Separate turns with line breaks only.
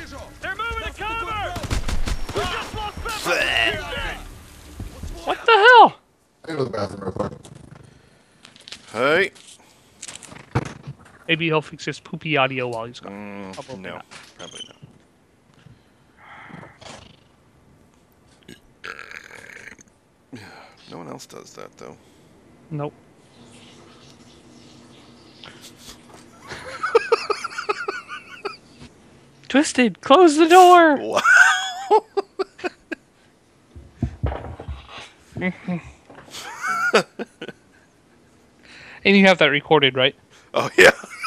They're moving to cover! We just lost
What the hell?
I go to the bathroom real quick.
Hey.
Maybe he'll fix his poopy audio while he's gone.
No, probably not. No one else does that, though.
Nope. Twisted, close the door!
Wow.
And you have that recorded, right?
Oh, yeah.